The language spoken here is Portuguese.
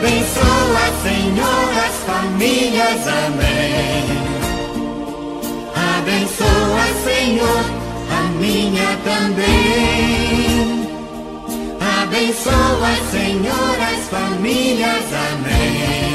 Abençoa, Senhor, as famílias, amém. Abençoa, Senhor, a minha também. Abençoa, Senhor, as famílias, amém.